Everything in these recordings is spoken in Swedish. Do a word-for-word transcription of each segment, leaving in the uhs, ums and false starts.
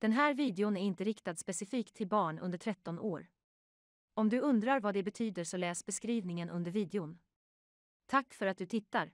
Den här videon är inte riktad specifikt till barn under tretton år. Om du undrar vad det betyder så läs beskrivningen under videon. Tack för att du tittar.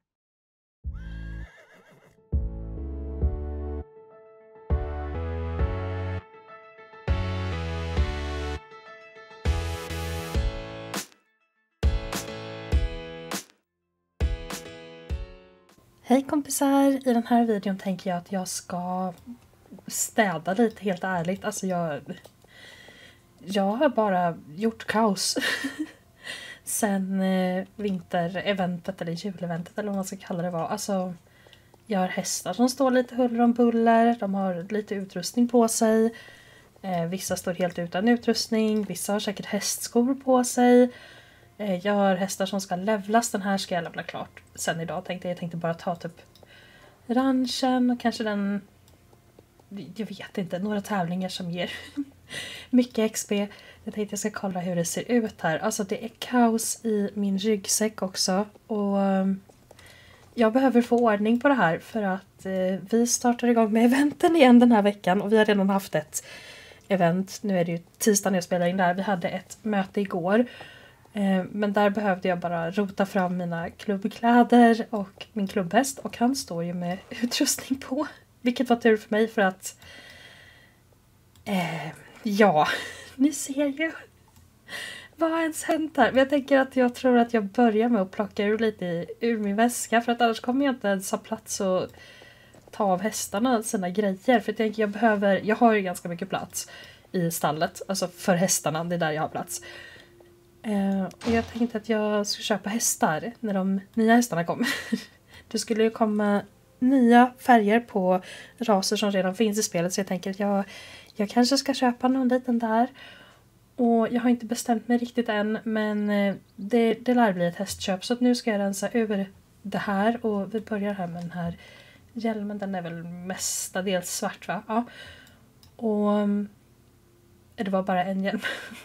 Hej kompisar! I den här videon tänker jag att jag ska städa lite, helt ärligt. Alltså jag, jag har bara gjort kaos sen eh, vintereventet eller juleventet eller vad man ska kalla det var. Alltså jag har hästar som står lite huller om buller, de har lite utrustning på sig. Eh, vissa står helt utan utrustning, vissa har säkert hästskor på sig. Jag har hästar som ska levlas. Den här ska jag levla klart sen idag. Tänkte jag tänkte bara ta typ ranchen och kanske den, jag vet inte, några tävlingar som ger mycket X P. Jag tänkte jag ska kolla hur det ser ut här. Alltså det är kaos i min ryggsäck också. Och jag behöver få ordning på det här för att eh, vi startar igång med eventen igen den här veckan. Och vi har redan haft ett event. Nu är det ju tisdag när jag spelar in där. Vi hade ett möte igår. Men där behövde jag bara rota fram mina klubbkläder och min klubbhäst. Och han står ju med utrustning på. Vilket var tur för mig för att... Eh, ja, ni ser ju. Vad har ens hänt här? Men jag tänker att jag tror att jag börjar med att plocka ur lite ur min väska. För att annars kommer jag inte ens ha plats att ta av hästarna sina grejer. För jag tänker jag behöver... Jag har ju ganska mycket plats i stallet. Alltså för hästarna, det är där jag har plats. Uh, och jag tänkte att jag skulle köpa hästar när de nya hästarna kommer. Det skulle ju komma nya färger på raser som redan finns i spelet. Så jag tänker att jag, jag kanske ska köpa någon liten där. Och jag har inte bestämt mig riktigt än. Men uh, det, det lär bli ett hästköp. Så att nu ska jag rensa över det här. Och vi börjar här med den här hjälmen. Den är väl mestadels svart, va? Ja. Och um, det var bara en hjälm.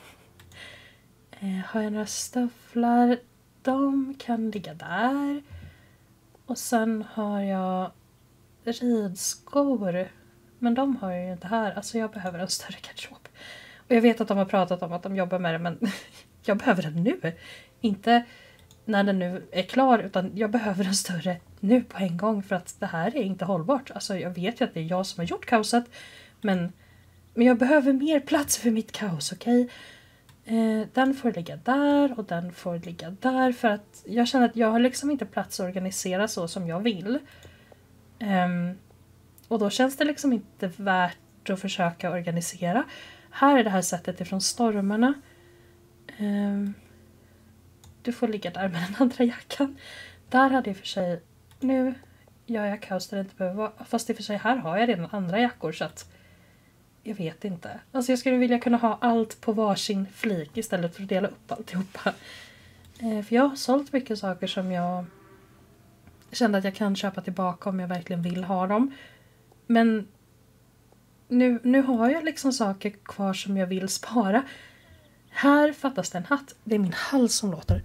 Har jag några stövlar? De kan ligga där. Och sen har jag ridskor. Men de har jag ju inte här. Alltså jag behöver en större garderob. Och jag vet att de har pratat om att de jobbar med det. Men jag behöver den nu. Inte när den nu är klar. Utan jag behöver en större nu på en gång. För att det här är inte hållbart. Alltså jag vet ju att det är jag som har gjort kaoset. Men, men jag behöver mer plats för mitt kaos, okej? Okay? Eh, den får ligga där och den får ligga där för att jag känner att jag har liksom inte plats att organisera så som jag vill. Um, och då känns det liksom inte värt att försöka organisera. Här är det här sättet ifrån stormarna. Um, du får ligga där med den andra jackan. Där hade jag för sig, nu gör jag kaos där det inte behöver vara. Fast i och för sig här har jag redan andra jackor så att jag vet inte. Alltså jag skulle vilja kunna ha allt på varsin flik istället för att dela upp alltihopa. Eh, för jag har sålt mycket saker som jag kände att jag kan köpa tillbaka om jag verkligen vill ha dem. Men nu, nu har jag liksom saker kvar som jag vill spara. Här fattas det en hatt. Det är min hals som låter.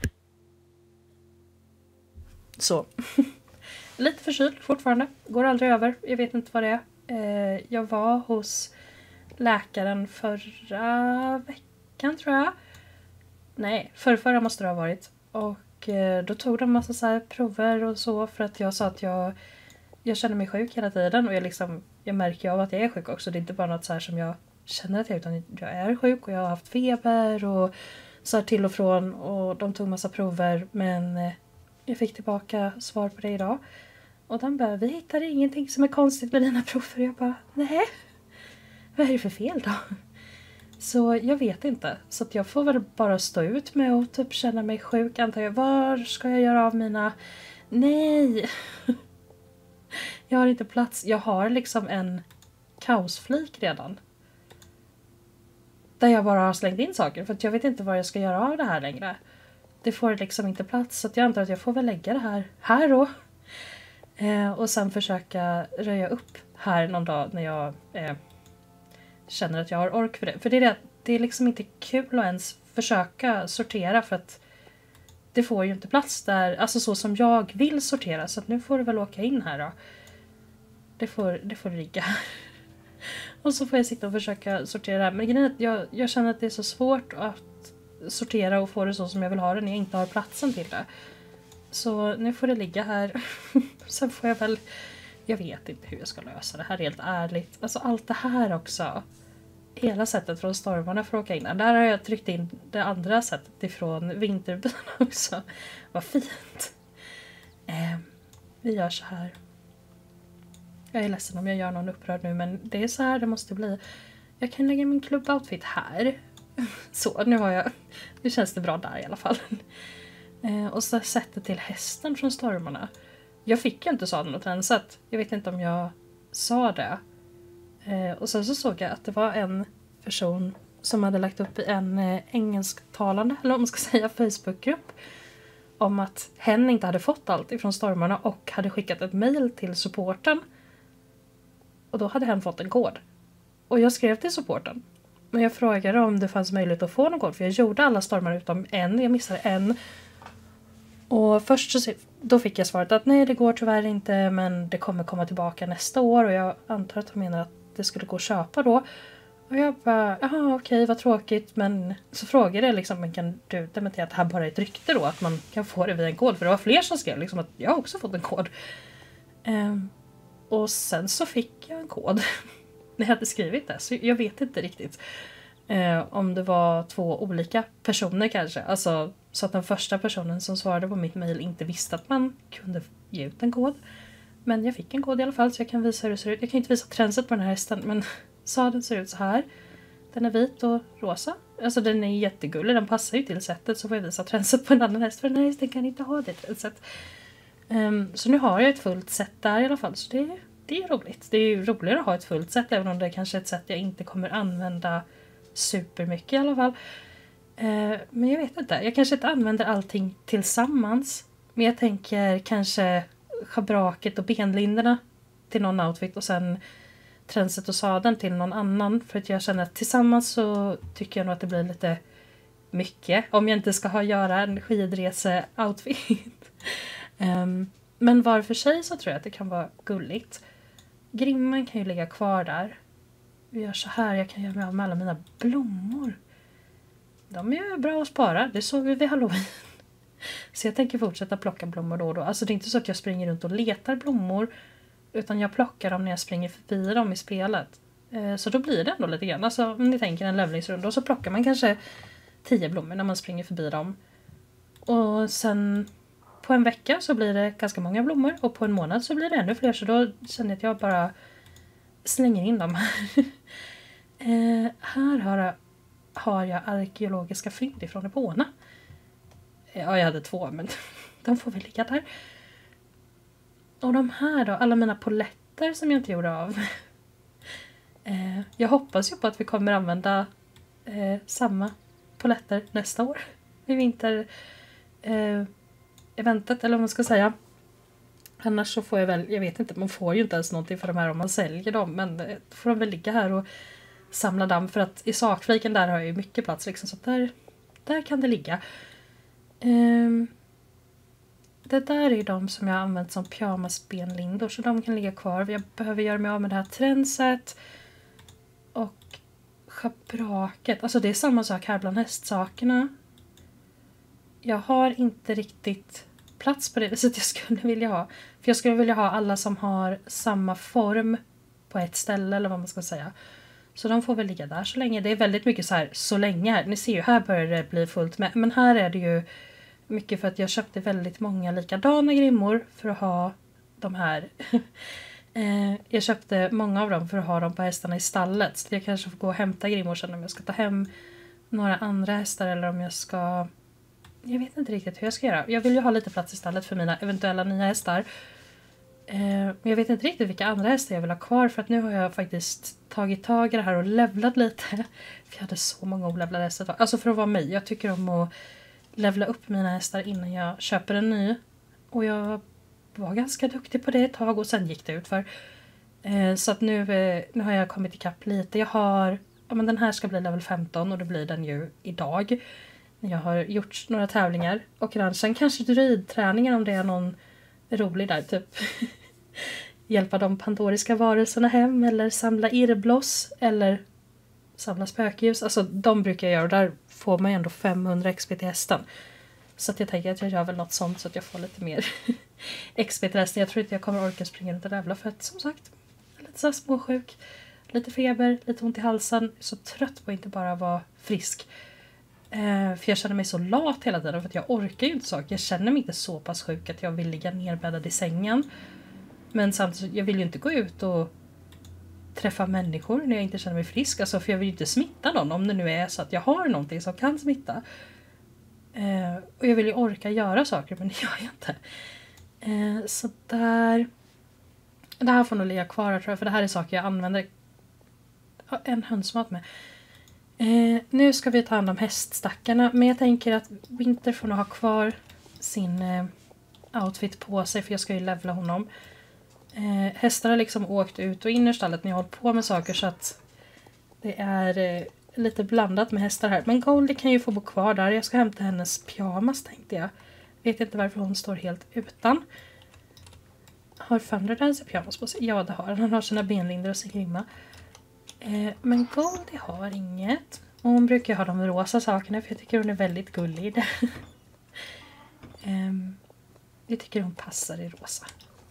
Så. Lite förkyld fortfarande. Går aldrig över. Jag vet inte vad det är. Eh, jag var hos läkaren förra veckan tror jag. Nej, förra, förra måste det ha varit. Och eh, då tog de en massa så här prover och så. För att jag sa att jag, jag känner mig sjuk hela tiden. Och jag, liksom, jag märker av att jag är sjuk också. Det är inte bara något så här som jag känner att jag utan jag är sjuk. Och jag har haft feber och så här till och från. Och de tog en massa prover. Men eh, jag fick tillbaka svar på det idag. Och de bara, vi hittar ingenting som är konstigt med dina prover. Jag bara, nej. Vad är det för fel då? Så jag vet inte. Så att jag får väl bara stå ut med och typ känna mig sjuk. Antar jag, var ska jag göra av mina... Nej! Jag har inte plats. Jag har liksom en kaosflik redan. Där jag bara har slängt in saker. För att jag vet inte vad jag ska göra av det här längre. Det får liksom inte plats. Så att jag antar att jag får väl lägga det här här då. Eh, och sen försöka röja upp här någon dag när jag... Eh, känner att jag har ork för det. För det är, det, det är liksom inte kul att ens försöka sortera för att det får ju inte plats där. Alltså så som jag vill sortera. Så att nu får du väl åka in här då. Det får, det får ligga. Och så får jag sitta och försöka sortera det här. Men grejen är att jag, jag känner att det är så svårt att sortera och få det så som jag vill ha det när jag inte har platsen till det. Så nu får det ligga här. Sen får jag väl... Jag vet inte hur jag ska lösa det här helt ärligt. Alltså allt det här också. Hela sättet från stormarna för att åka in. Där har jag tryckt in det andra sättet ifrån vinterbilen också. Vad fint. Eh, vi gör så här. Jag är ledsen om jag gör någon upprörd nu, men det är så här det måste bli. Jag kan lägga min klubboutfit här. Så, nu har jag... Nu känns det bra där i alla fall. Eh, och så sättet till hästen från stormarna. Jag fick ju inte sadeln och tränset. Jag vet inte om jag sa det. Eh, och sen så såg jag att det var en person som hade lagt upp i en eh, engelsktalande, eller om man ska säga Facebookgrupp, om att hen inte hade fått allt ifrån stormarna och hade skickat ett mejl till supporten. Och då hade hen fått en kod. Och jag skrev till supporten. Men jag frågade om det fanns möjlighet att få någon kod. För jag gjorde alla stormar utom en. Jag missade en. Och först så då fick jag svaret att nej, det går tyvärr inte. Men det kommer komma tillbaka nästa år. Och jag antar att de menar att det skulle gå att köpa då. Och jag bara, jaha okej, vad tråkigt. Men så frågade jag liksom, men kan du dementera att det här bara är ett rykte då? Att man kan få det via en kod. För det var fler som skrev liksom att jag har också fått en kod. Um, och sen så fick jag en kod. När jag hade skrivit det. Så jag vet inte riktigt. Eh, om det var två olika personer kanske. Alltså så att den första personen som svarade på mitt mejl inte visste att man kunde ge ut en kod. Men jag fick en kod i alla fall så jag kan visa hur det ser ut. Jag kan inte visa tränset på den här hästen, men sadeln ser ut så här. Den är vit och rosa. Alltså den är jättegullig, den passar ju till sättet, så får jag visa tränset på en annan häst. För den här hästen kan inte ha det tränset. Um, så nu har jag ett fullt sätt där i alla fall. Så det, det är roligt. Det är ju roligare att ha ett fullt sätt, även om det är kanske ett sätt jag inte kommer använda supermycket i alla fall. Uh, men jag vet inte. Jag kanske inte använder allting tillsammans. Men jag tänker kanske schabraket och benlinderna till någon outfit och sen tränset och sadeln till någon annan. För att jag känner att tillsammans så tycker jag nog att det blir lite mycket. Om jag inte ska ha göra en skidrese-outfit. um, men var för sig så tror jag att det kan vara gulligt. Grimman kan ju ligga kvar där. Vi gör så här, jag kan göra mig av med alla mina blommor. De är ju bra att spara, det såg vi vid Halloween. Så jag tänker fortsätta plocka blommor då och då. Alltså det är inte så att jag springer runt och letar blommor. Utan jag plockar dem när jag springer förbi dem i spelet. Eh, så då blir det ändå lite grann. Alltså om ni tänker en levlingsrunda. Och så plockar man kanske tio blommor när man springer förbi dem. Och sen på en vecka så blir det ganska många blommor. Och på en månad så blir det ännu fler. Så då känner jag att jag bara slänger in dem här. eh, här har jag, har jag arkeologiska fynd ifrån Epona. Ja, jag hade två, men de får väl ligga där. Och de här då, alla mina poletter som jag inte gjorde av. eh, jag hoppas ju på att vi kommer använda eh, samma poletter nästa år. I vinter eh, eventet, eller vad man ska säga. Annars så får jag väl, jag vet inte, man får ju inte ens någonting för de här om man säljer dem. Men eh, då får de väl ligga här och samla damm. För att i sakfliken där har jag ju mycket plats liksom. Så där, där kan det ligga. Um, det där är de som jag har använt som pyjamasbenlindor, så de kan ligga kvar. Jag behöver göra mig av med det här tränset och schabraket. Alltså det är samma sak här bland hästsakerna. Jag har inte riktigt plats på det viset jag skulle vilja ha. För jag skulle vilja ha alla som har samma form på ett ställe, eller vad man ska säga. Så de får väl ligga där så länge. Det är väldigt mycket så här, så länge här. Ni ser ju, här börjar det bli fullt med. Men här är det ju mycket för att jag köpte väldigt många likadana grimmor för att ha de här. eh, jag köpte många av dem för att ha dem på hästarna i stallet. Så jag kanske får gå och hämta grimmor sen om jag ska ta hem några andra hästar. Eller om jag ska... Jag vet inte riktigt hur jag ska göra. Jag vill ju ha lite plats i stallet för mina eventuella nya hästar. Men jag vet inte riktigt vilka andra hästar jag vill ha kvar. För att nu har jag faktiskt tagit tag i det här och levlat lite. För jag hade så många olevlade hästar. Alltså för att vara mig. Jag tycker om att levla upp mina hästar innan jag köper en ny. Och jag var ganska duktig på det ett tag. Och sen gick det ut för. Så att nu, nu har jag kommit ikapp lite. Jag har... Ja, men den här ska bli level femton. Och det blir den ju idag. Jag har gjort några tävlingar. Och sen kanske druidträningen om det är någon rolig där typ. hjälpa de pandoriska varelserna hem eller samla irrbloss eller samla spökljus. Alltså de brukar jag göra och där får man ju ändå femhundra X P till hästen. Så att jag tänker att jag gör väl något sånt så att jag får lite mer X P till hästen. Jag tror inte jag kommer orka springa runt och rävla för att som sagt, jag är lite så här småsjuk. Lite feber, lite ont i halsen. Jag är så trött på att inte bara vara frisk. Eh, för jag känner mig så lat hela tiden för att jag orkar ju inte saker. Jag känner mig inte så pass sjuk att jag vill ligga nerbäddad i sängen. Men samtidigt, jag vill ju inte gå ut och träffa människor när jag inte känner mig frisk. Alltså, för jag vill ju inte smitta någon om det nu är så att jag har någonting som kan smitta. Eh, och jag vill ju orka göra saker men det gör jag inte. Eh, så där... Det här får nog ligga kvar tror jag för det här är saker jag använder en hönsmat med. Eh, nu ska vi ta hand om häststackarna. Men jag tänker att Winter får nog ha kvar sin eh, outfit på sig. För jag ska ju levla honom. Eh, hästar har liksom åkt ut och in i stallet när jag hållit på med saker. Så att det är eh, lite blandat med hästar här. Men Goldie kan ju få bo kvar där. Jag ska hämta hennes pyjamas tänkte jag. Vet inte varför hon står helt utan. Har Thunderdance pyjamas på sig? Ja det har han. Han har sina benlindor och sin grimma. Eh, men Goldie har inget. Och hon brukar ha de rosa sakerna för jag tycker hon är väldigt gullig. eh, jag tycker hon passar i rosa.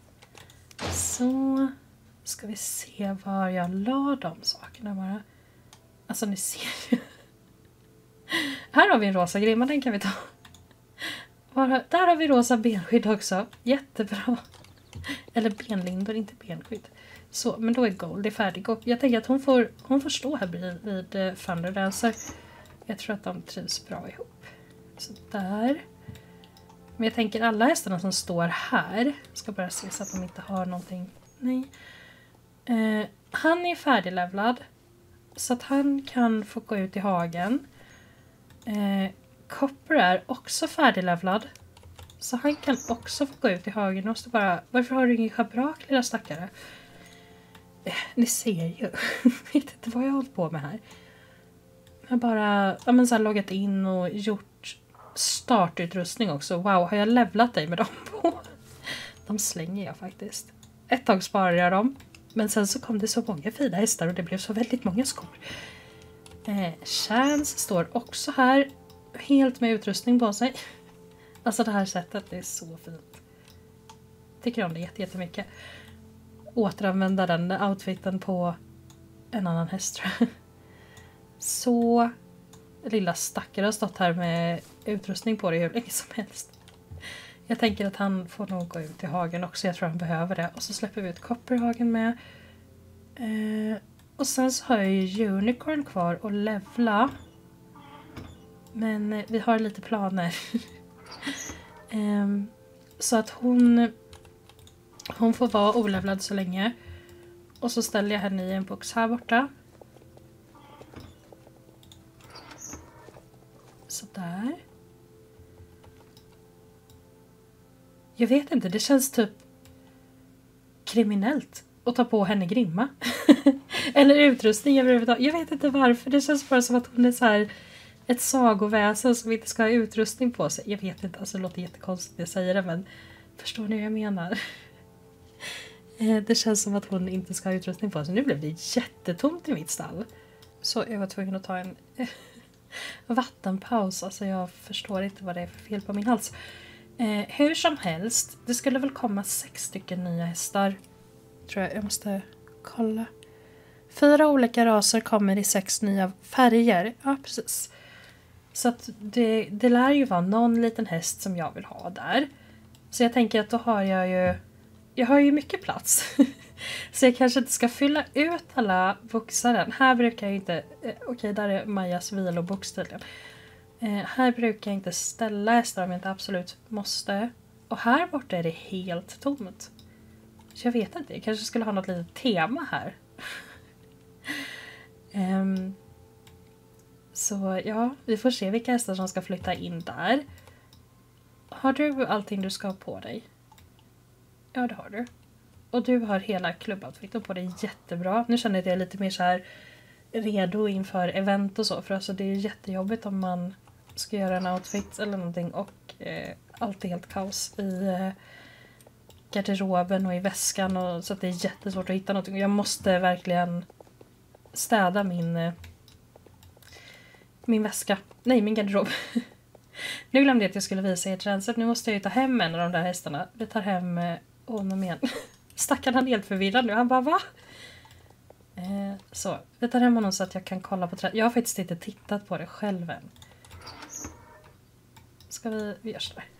Så ska vi se var jag la de sakerna bara. Alltså ni ser ju. Här har vi en rosa grimma, den kan vi ta. Bara, där har vi rosa benskydd också. Jättebra. Eller benlindor, inte benskydd. Så, men då är Goldie färdig. Och jag tänker att hon får, hon får stå här vid, vid uh, Thunderdance. Jag tror att de trivs bra ihop. Så där. Men jag tänker alla hästarna som står här. Ska bara se så att de inte har någonting. Nej. Uh, han är färdiglevlad. Så att han kan få gå ut i hagen. Uh, Copper är också färdiglevlad. Så han kan också få gå ut i hagen. Och så bara, varför har du ingen schabrak lilla stackare? Ni ser ju. Jag vet inte vad jag har hållit på med här. Jag har bara ja, men så här, loggat in och gjort startutrustning också. Wow, har jag levlat dig med dem på? De slänger jag faktiskt. Ett tag sparade jag dem. Men sen så kom det så många fina hästar och det blev så väldigt många skor. Eh, Chance står också här. Helt med utrustning på sig. Alltså det här sättet, det är så fint. Tycker om det jätte, jättemycket. Återanvända den outfiten på en annan häst tror jag. Så lilla stackare har stått här med utrustning på det hur länge som helst. Jag tänker att han får nog gå ut i hagen också. Jag tror han behöver det. Och så släpper vi ut Copperhagen med. Eh, och sen så har jag ju Unicorn kvar och levla. Men eh, vi har lite planer. eh, så att hon... Hon får vara olevlad så länge. Och så ställer jag henne i en box här borta. Så där. Jag vet inte, det känns typ kriminellt att ta på henne grimma. Eller utrustning överhuvudtaget. Jag vet inte varför. Det känns bara som att hon är så här ett sagoväsen som inte ska ha utrustning på sig. Jag vet inte, alltså det låter jättekonstigt när jag säger det, men förstår ni vad jag menar? Det känns som att hon inte ska ha utrustning på sig. Nu blev det jättetomt i mitt stall. Så jag var tvungen att ta en vattenpaus. Alltså jag förstår inte vad det är för fel på min hals. Eh, hur som helst. Det skulle väl komma sex stycken nya hästar. Tror jag. Jag måste kolla. Fyra olika raser kommer i sex nya färger. Ja, precis. Så att det, det lär ju vara någon liten häst som jag vill ha där. Så jag tänker att då har jag ju... Jag har ju mycket plats. Så jag kanske inte ska fylla ut alla boxar än. Här brukar jag inte... Eh, Okej, okay, där är Majas vilobox tydligen. Eh, här brukar jag inte ställa hästar om jag inte absolut måste. Och här borta är det helt tomt. Så jag vet inte, jag kanske skulle ha något litet tema här. um, så ja, vi får se vilka hästar som ska flytta in där. Har du allting du ska ha på dig? Ja, det har du. Och du har hela klubboutfiten på dig jättebra. Nu känner jag att jag är lite mer så här redo inför event och så. För alltså det är jättejobbigt om man ska göra en outfit eller någonting och eh, allt är helt kaos i, eh, garderoben och i väskan. Och, så att det är jättesvårt att hitta någonting. Jag måste verkligen städa min, min väska. Nej, min garderob. Nu glömde jag att jag skulle visa er tränset. Nu måste jag ju ta hem en av de där hästarna. Vi tar hem honom igen. Stackarn, han är helt förvirrad nu. Han bara, va? Eh, så, vi tar hem honom så att jag kan kolla på tränset. Jag har faktiskt inte tittat på det själv än. Ska vi, vi gör så där.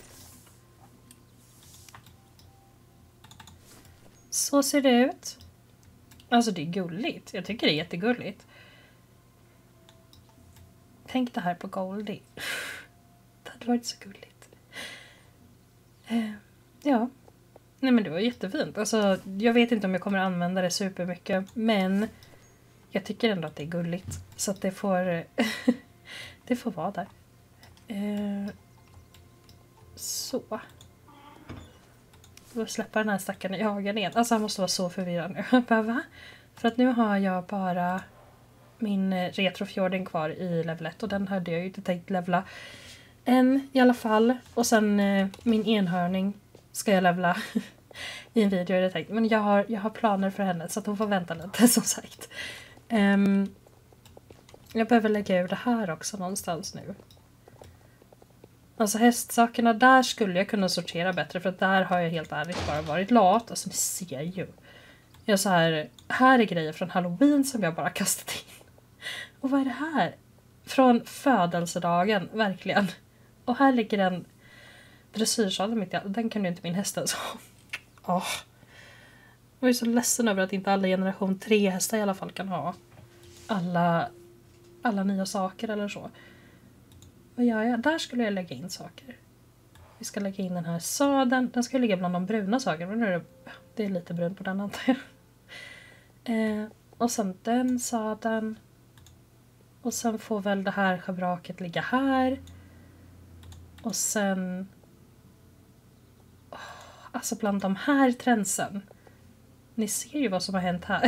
Så ser det ut. Alltså det är gulligt. Jag tycker det är jättegulligt. Tänk det här på Goldie. Det hade varit så gulligt. Eh, ja. Nej men det var jättefint. Alltså jag vet inte om jag kommer använda det supermycket. Men jag tycker ändå att det är gulligt. Så att det får, det får vara där. Eh, så. Då släpper den här stackaren i hagen igen. Alltså han måste vara så förvirrad nu. Jag bara, va? För att nu har jag bara min retrofjorden kvar i level ett. Och den hade jag ju inte tänkt levla än i alla fall. Och sen eh, min enhörning ska jag levla i en video. Jag tänkt. Men jag har, jag har planer för henne så att hon får vänta lite som sagt. Um, jag behöver lägga ur det här också någonstans nu. Alltså hästsakerna där skulle jag kunna sortera bättre. För att där har jag helt ärligt bara varit lat. Alltså ni ser ju. Jag så här, här är grejer från Halloween som jag bara kastat in. Och vad är det här? Från födelsedagen, verkligen. Och här ligger en dressyrsadel mitt i allt. Den kan ju inte min häst ens ha. Åh. Jag är så ledsen över att inte alla generation tre hästar i alla fall kan ha alla, alla nya saker eller så. Vad gör jag? Där skulle jag lägga in saker. Vi ska lägga in den här sadeln. Den ska ligga bland de bruna sakerna. Men nu är det, det är lite brunt på den antar jag. Eh, och sen den sadeln. Och sen får väl det här schabraket ligga här. Och sen... Oh, alltså bland de här tränsen. Ni ser ju vad som har hänt här.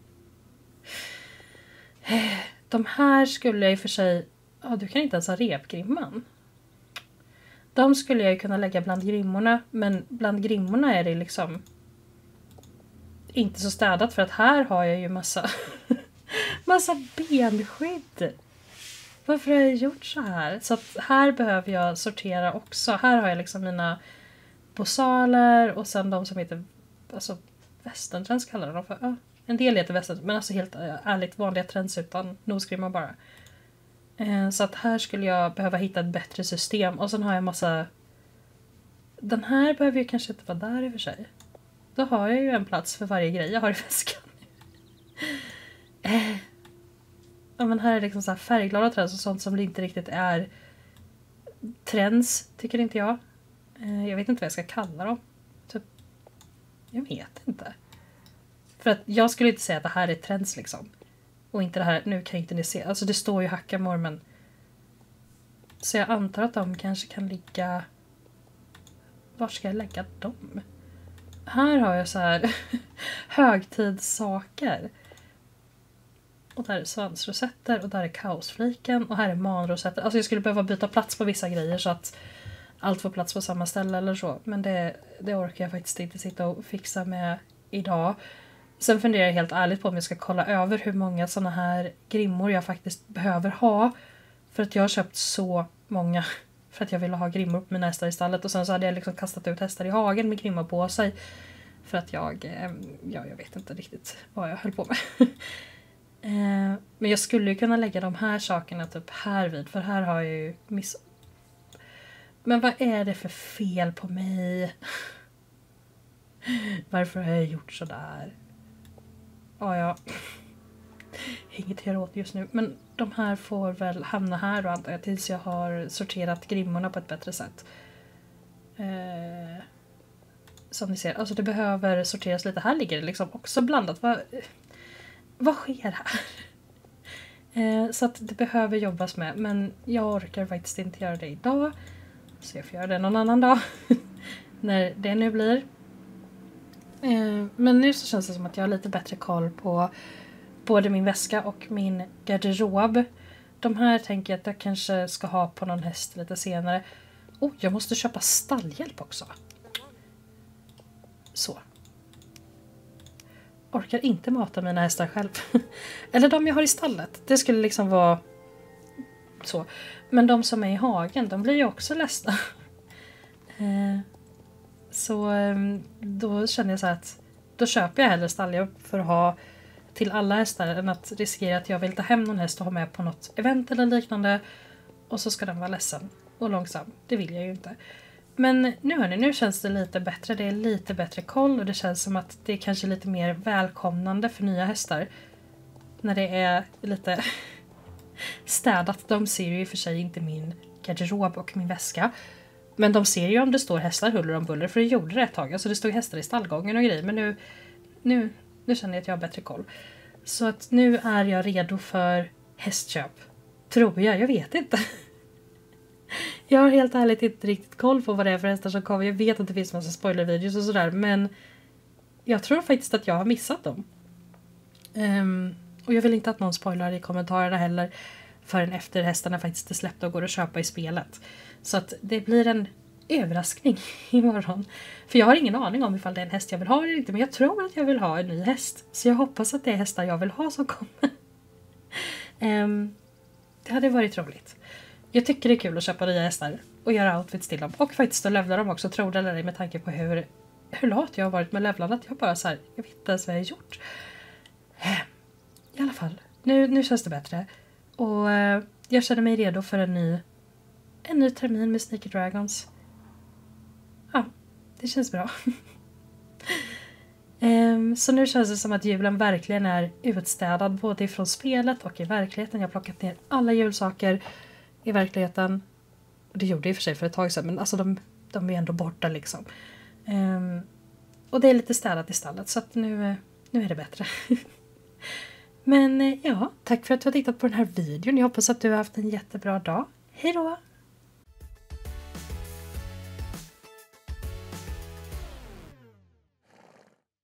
De här skulle jag i och för sig... Ja, du kan inte ens ha repgrimman. De skulle jag ju kunna lägga bland grimmorna. Men bland grimmorna är det liksom... inte så städat. För att här har jag ju massa... massa benskydd. Varför har jag gjort så här? Så att här behöver jag sortera också. Här har jag liksom mina bosaler. Och sen de som heter... Alltså västerntrends kallar de för. Ja, en del heter västern. Men alltså helt ärligt vanliga trends utan nosgrimmar bara. Eh, så att här skulle jag behöva hitta ett bättre system. Och sen har jag massa... Den här behöver ju kanske inte vara där i och för sig. Då har jag ju en plats för varje grej jag har i väskan. eh. Ja, men här är liksom så här färgglada trends och sånt som inte riktigt är trends, tycker inte jag. Eh, jag vet inte vad jag ska kalla dem. Typ, jag vet inte. För att jag skulle inte säga att det här är trends liksom. Och inte det här, nu kan inte ni se. Alltså det står ju hackamor men... Så jag antar att de kanske kan ligga... Var ska jag lägga dem? Här har jag så här högtidssaker. Och där är svansrosetter och där är kaosfliken och här är manrosetter. Alltså jag skulle behöva byta plats på vissa grejer så att allt får plats på samma ställe eller så. Men det, det orkar jag faktiskt inte sitta och fixa med idag. Sen funderar jag helt ärligt på om jag ska kolla över hur många såna här grimmor jag faktiskt behöver ha. För att jag har köpt så många för att jag ville ha grimmor på mina hästar i stallet. Och sen så hade jag liksom kastat ut hästar i hagen med grimmor på sig. För att jag, ja jag vet inte riktigt vad jag höll på med. Men jag skulle ju kunna lägga de här sakerna typ här vid. För här har jag ju miss... Men vad är det för fel på mig? Varför har jag gjort så där? Ja, ja. Inget att göra åt just nu. Men de här får väl hamna här då antar jag. Tills jag har sorterat grimmorna på ett bättre sätt. Eh, som ni ser. Alltså det behöver sorteras lite. Här ligger det liksom också blandat. Vad, vad sker här? Eh, så att det behöver jobbas med. Men jag orkar faktiskt inte göra det idag. Så jag får göra det någon annan dag. När det nu blir. Men nu så känns det som att jag har lite bättre koll på både min väska och min garderob. De här tänker jag att jag kanske ska ha på någon häst lite senare. Oh, jag måste köpa stallhjälp också. Så. Orkar inte mata mina hästar själv. Eller de jag har i stallet. Det skulle liksom vara så. Men de som är i hagen, de blir ju också ledsna. Eh, så eh, då känner jag så här att då köper jag hellre stalljobb för att ha till alla hästar än att riskera att jag vill ta hem någon häst och ha med på något event eller liknande. Och så ska den vara ledsen och långsam. Det vill jag ju inte. Men nu hörni, nu känns det lite bättre. Det är lite bättre koll och det känns som att det är kanske lite mer välkomnande för nya hästar. När det är lite städat. De ser ju i och för sig inte min garderob och min väska. Men de ser ju om det står hästar huller om buller. För det gjorde det ett tag. Alltså det stod hästar i stallgången och grejer. Men nu, nu, nu känner jag att jag har bättre koll. Så att nu är jag redo för hästköp. Tror jag, jag vet inte. Jag har helt ärligt inte riktigt koll på vad det är för hästar som kommer. Jag vet att det finns massa spoilervideos och sådär. Men jag tror faktiskt att jag har missat dem. Um, och jag vill inte att någon spoilar i kommentarerna heller. Förrän efter hästarna faktiskt är släppta och går att köpa i spelet. Så att det blir en överraskning imorgon. För jag har ingen aning om ifall det är en häst jag vill ha eller inte. Men jag tror att jag vill ha en ny häst. Så jag hoppas att det är hästar jag vill ha som kommer. um, det hade varit roligt. Jag tycker det är kul att köpa nya hästar. Och göra outfits till dem. Och faktiskt att levla dem också. Tror det eller ej med tanke på hur, hur lat jag har varit med levlandet. Jag bara så här, jag vet inte ens vad jag har gjort. I alla fall. Nu, nu känns det bättre. Och eh, jag känner mig redo för en ny, en ny termin med Sneaky Dragons. Ja, det känns bra. um, så nu känns det som att julen verkligen är utstädad. Både ifrån spelet och i verkligheten. Jag har plockat ner alla julsaker i verkligheten. Och det gjorde jag i och för sig för ett tag sedan. Men alltså de, de är ändå borta liksom. Um, och det är lite städat i stallet. Så att nu, nu är det bättre. Men ja, tack för att du har tittat på den här videon. Jag hoppas att du har haft en jättebra dag. Hej då!